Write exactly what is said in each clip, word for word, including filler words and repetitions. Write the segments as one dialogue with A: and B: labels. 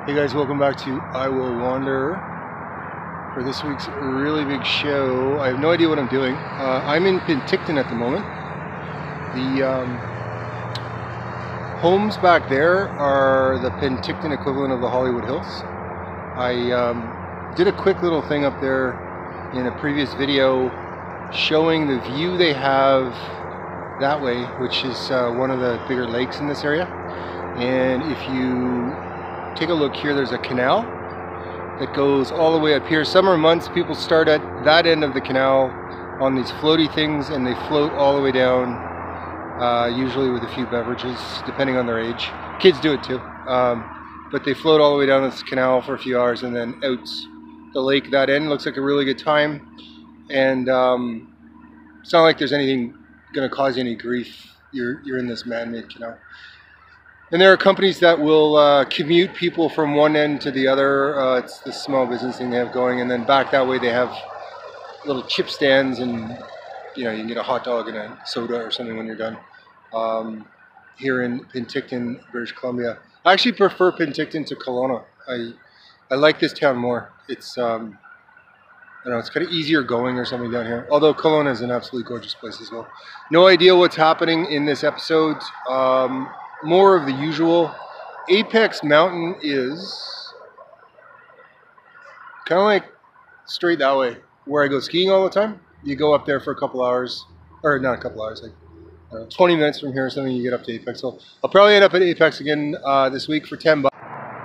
A: Hey guys, welcome back to I Will Wander for this week's really big show. I have no idea what I'm doing. Uh, I'm in Penticton at the moment. The um, homes back there are the Penticton equivalent of the Hollywood Hills. I um, did a quick little thing up there in a previous video showing the view they have that way, which is uh, one of the bigger lakes in this area. And if you take a look here, there's a canal that goes all the way up here. Summer months, people start at that end of the canal on these floaty things, and they float all the way down, uh, usually with a few beverages, depending on their age. Kids do it too. Um, but they float all the way down this canal for a few hours, and then out the lake that end. Looks like a really good time. And um, it's not like there's anything going to cause you any grief. You're, you're in this man-made canal. And there are companies that will uh, commute people from one end to the other. Uh, it's the small business thing they have going. And then back that way they have little chip stands, and you know, you can get a hot dog and a soda or something when you're done. Um, here in Penticton, British Columbia. I actually prefer Penticton to Kelowna. I I like this town more. It's um, I don't know, it's kind of easier going or something down here. Although Kelowna is an absolutely gorgeous place as well. No idea what's happening in this episode. Um, more of the usual. Apex Mountain is kind of like straight that way, where I go skiing all the time. You go up there for a couple hours, or not a couple hours, like I don't know, twenty minutes from here or something, you get up to Apex. So I'll probably end up at Apex again uh, this week for ten bucks.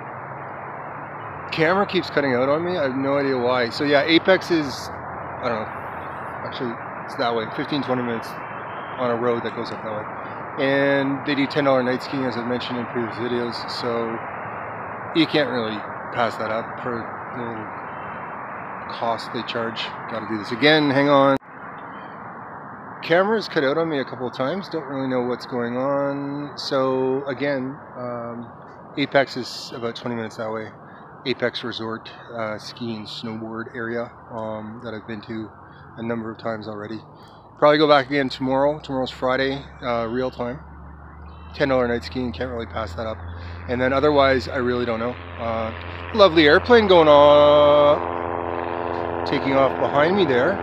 A: Camera keeps cutting out on me. I have no idea why. So yeah, Apex is, I don't know, actually it's that way, fifteen, twenty minutes on a road that goes up that way. And they do ten dollar night skiing, as I've mentioned in previous videos, so you can't really pass that up for the little cost they charge. Gotta do this again, hang on. Camera's cut out on me a couple of times, don't really know what's going on. So again, um, Apex is about twenty minutes that way. Apex Resort uh, ski and snowboard area um, that I've been to a number of times already. Probably go back again tomorrow. Tomorrow's Friday, uh, real time. ten dollar night skiing, can't really pass that up. And then otherwise, I really don't know. Uh, lovely airplane going on, taking off behind me there.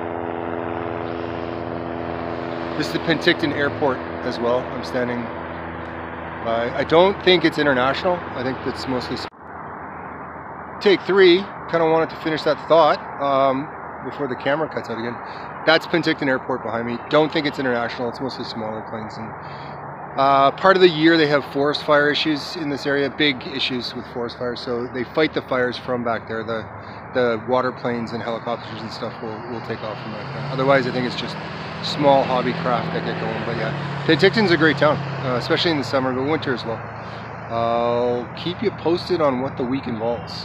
A: This is the Penticton Airport as well. I'm standing by. I don't think it's international. I think it's mostly. Take three, kind of wanted to finish that thought um, before the camera cuts out again. That's Penticton Airport behind me. Don't think it's international, it's mostly smaller planes. And uh, part of the year they have forest fire issues in this area, big issues with forest fires, so they fight the fires from back there. The the water planes and helicopters and stuff will, will take off from that. Otherwise, I think it's just small hobby craft that get going. But yeah, Penticton's a great town, uh, especially in the summer, but winter as well. I'll keep you posted on what the week involves.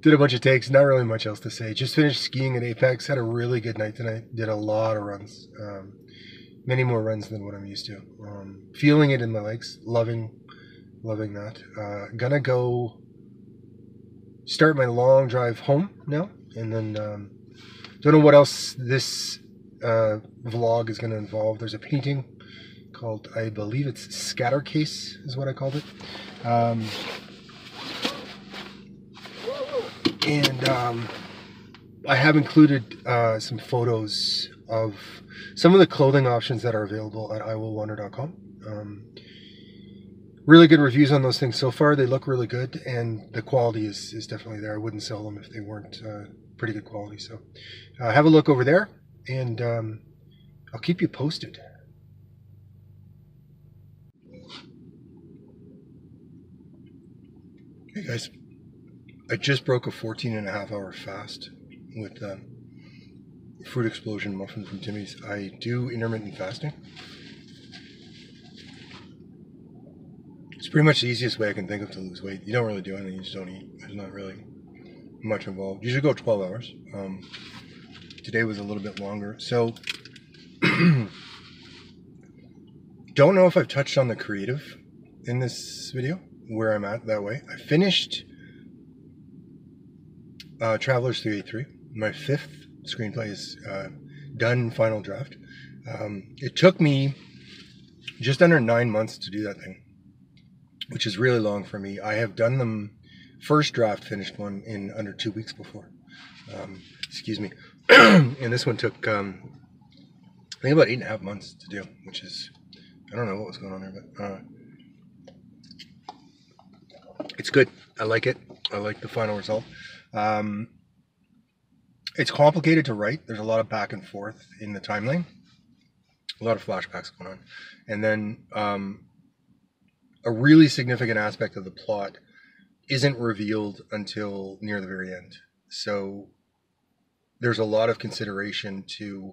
A: did a bunch of takes, not really much else to say. Just finished skiing at Apex, had a really good night tonight, did a lot of runs. Um, many more runs than what I'm used to. Um, feeling it in my legs, loving, loving that. Uh, gonna go start my long drive home now, and then um, don't know what else this uh, vlog is gonna involve. There's a painting called, I believe it's Scatter Case is what I called it. Um, and um, I have included uh, some photos of some of the clothing options that are available at i will wander dot com. Um, really good reviews on those things so far. They look really good, and the quality is, is definitely there. I wouldn't sell them if they weren't uh, pretty good quality. So uh, have a look over there, and um, I'll keep you posted. Hey guys, I just broke a fourteen and a half hour fast with um, Fruit Explosion muffin from Timmy's. I do intermittent fasting. It's pretty much the easiest way I can think of to lose weight. You don't really do anything, you just don't eat. There's not really much involved. Usually go twelve hours. Um, today was a little bit longer. So, don't know if I've touched on the creative in this video, where I'm at that way. I finished uh, Travelers three eighty-three. My fifth screenplay is uh, done, final draft. Um, it took me just under nine months to do that thing, which is really long for me. I have done them, first draft finished one in under two weeks before. Um, excuse me. And this one took, um, I think about eight and a half months to do, which is, I don't know what was going on there, but uh, it's good. I like it. I like the final result. Um, it's complicated to write. There's a lot of back and forth in the timeline. A lot of flashbacks going on. And then um, a really significant aspect of the plot isn't revealed until near the very end. So there's a lot of consideration to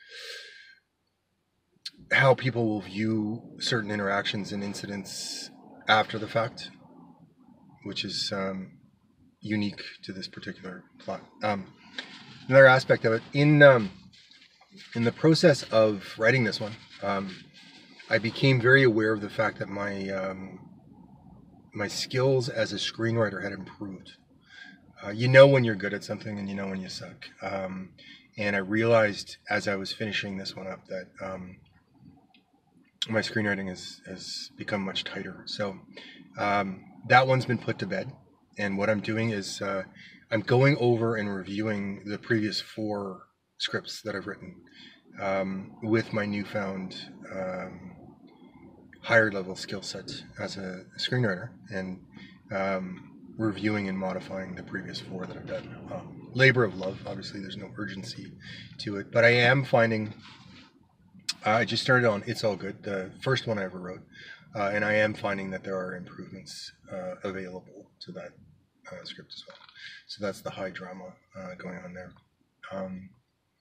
A: how people will view certain interactions and incidents after the fact, which is um, unique to this particular plot. Um, another aspect of it, in um, in the process of writing this one, um, I became very aware of the fact that my um, my skills as a screenwriter had improved. Uh, you know when you're good at something, and you know when you suck. Um, and I realized as I was finishing this one up that um, my screenwriting has has become much tighter. So um, that one's been put to bed. And what I'm doing is uh, I'm going over and reviewing the previous four scripts that I've written um, with my newfound um, higher level skill set as a screenwriter, and um, reviewing and modifying the previous four that I've done. Um, labor of love, obviously there's no urgency to it, but I am finding, uh, I just started on It's All Good, the first one I ever wrote, uh, and I am finding that there are improvements uh, available to that uh, script as well. So that's the high drama uh, going on there. Um,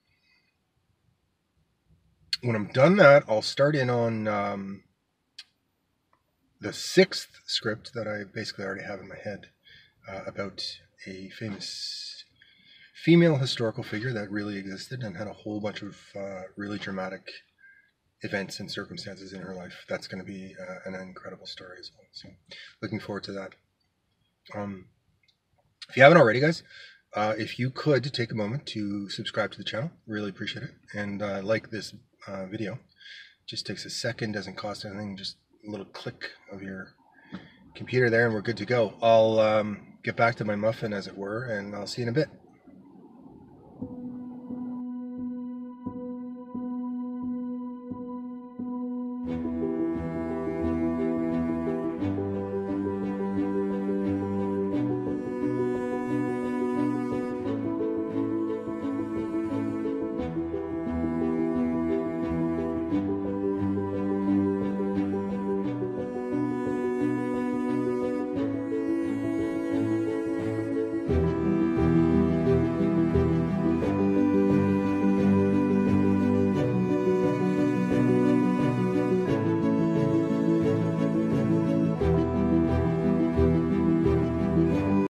A: when I'm done that, I'll start in on um, the sixth script that I basically already have in my head uh, about a famous female historical figure that really existed and had a whole bunch of uh, really dramatic events and circumstances in her life. That's going to be uh, an incredible story as well. So looking forward to that. Um, if you haven't already, guys, uh, if you could take a moment to subscribe to the channel, really appreciate it. And uh, like this uh, video, just takes a second, doesn't cost anything, just a little click of your computer there and we're good to go. I'll um, get back to my muffin, as it were, and I'll see you in a bit.
B: Thank you.